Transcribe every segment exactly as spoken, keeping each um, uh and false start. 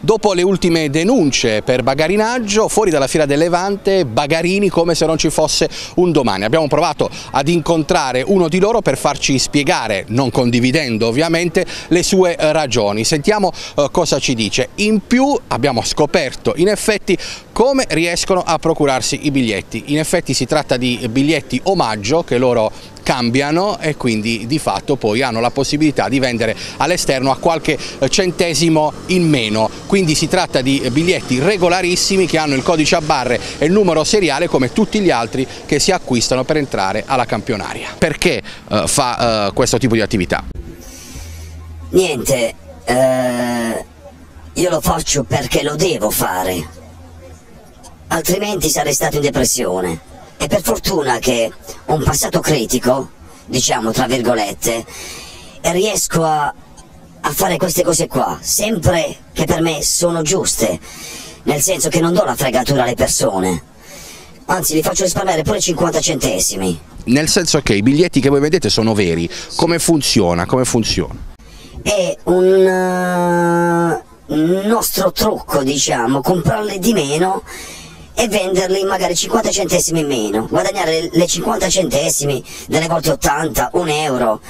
Dopo le ultime denunce per bagarinaggio, fuori dalla Fiera del Levante, bagarini come se non ci fosse un domani. Abbiamo provato ad incontrare uno di loro per farci spiegare, non condividendo ovviamente, le sue ragioni. Sentiamo eh, cosa ci dice. In più abbiamo scoperto in effetti come riescono a procurarsi i biglietti. In effetti si tratta di biglietti omaggio che loro cambiano e quindi di fatto poi hanno la possibilità di vendere all'esterno a qualche centesimo in meno, quindi si tratta di biglietti regolarissimi che hanno il codice a barre e il numero seriale come tutti gli altri che si acquistano per entrare alla campionaria. Perché uh, fa uh, questo tipo di attività? Niente, eh, io lo faccio perché lo devo fare, altrimenti sarei stato in depressione. E per fortuna che ho un passato critico, diciamo tra virgolette, e riesco a, a fare queste cose qua, sempre che per me sono giuste, nel senso che non do la fregatura alle persone, anzi li faccio risparmiare pure cinquanta centesimi. Nel senso che i biglietti che voi vedete sono veri, come funziona? Come funziona? È un uh, nostro trucco, diciamo, comprarli di meno e venderli magari cinquanta centesimi in meno, guadagnare le cinquanta centesimi, delle volte ottanta, un euro,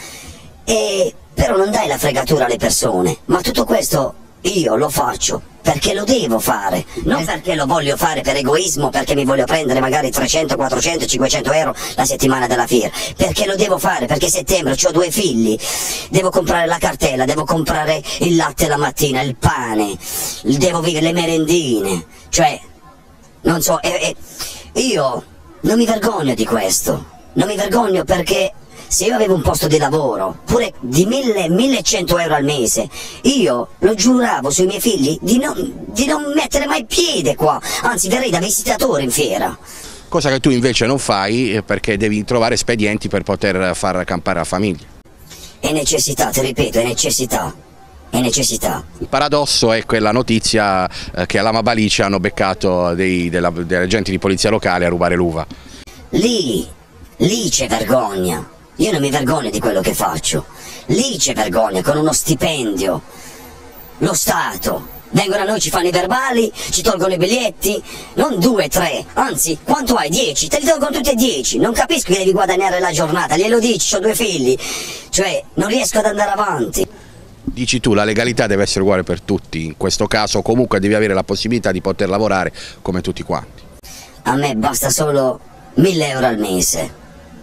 e però non dai la fregatura alle persone. Ma tutto questo io lo faccio perché lo devo fare, non perché lo voglio fare per egoismo, perché mi voglio prendere magari trecento, quattrocento, cinquecento euro la settimana della fiera, perché lo devo fare, perché a settembre ho due figli, devo comprare la cartella, devo comprare il latte la mattina, il pane, devo vivere le merendine, cioè non so, eh, eh, io non mi vergogno di questo, non mi vergogno perché se io avevo un posto di lavoro, pure di mille, millecento euro al mese, io lo giuravo sui miei figli di non, di non mettere mai piede qua, anzi verrei da visitatore in fiera. Cosa che tu invece non fai perché devi trovare espedienti per poter far campare la famiglia. È necessità, ti ripeto, è necessità. È necessità. Il paradosso è quella notizia eh, che a Lama Balice hanno beccato dei, della, degli agenti di polizia locale a rubare l'uva. Lì, lì c'è vergogna. Io non mi vergogno di quello che faccio. Lì c'è vergogna, con uno stipendio. Lo Stato. Vengono a noi, ci fanno i verbali, ci tolgono i biglietti, non due, tre, anzi, quanto hai? Dieci? Te li tolgono tutti e dieci. Non capisco che devi guadagnare la giornata, glielo dici, ho due figli. Cioè, non riesco ad andare avanti. Dici tu, la legalità deve essere uguale per tutti, in questo caso comunque devi avere la possibilità di poter lavorare come tutti quanti. A me basta solo mille euro al mese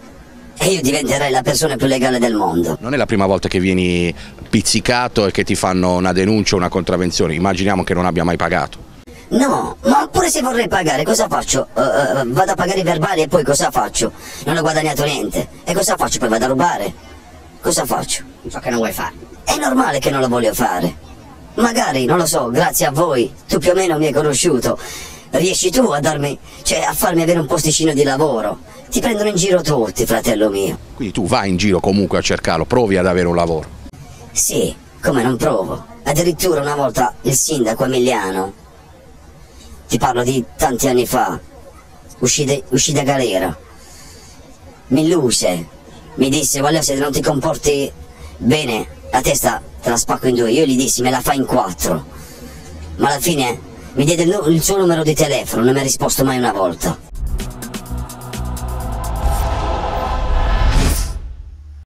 e io diventerei la persona più legale del mondo. Non è la prima volta che vieni pizzicato e che ti fanno una denuncia o una contravvenzione, immaginiamo che non abbia mai pagato. No, ma pure se vorrei pagare, cosa faccio? Uh, uh, vado a pagare i verbali e poi cosa faccio? Non ho guadagnato niente. E cosa faccio? Poi vado a rubare? Cosa faccio? So che non vuoi fare. È normale che non lo voglio fare. Magari, non lo so, grazie a voi, tu più o meno mi hai conosciuto, riesci tu a darmi, cioè a farmi avere un posticino di lavoro. Ti prendono in giro tutti, fratello mio. Quindi tu vai in giro comunque a cercarlo, provi ad avere un lavoro? Sì, come non provo. Addirittura una volta il sindaco Emiliano, ti parlo di tanti anni fa, uscì, de, uscì da galera, mi illuse, mi disse, voglio se non ti comporti bene, la testa te la spacco in due. Io gli dissi me la fai in quattro, ma alla fine mi diede il, il suo numero di telefono, non mi ha risposto mai una volta.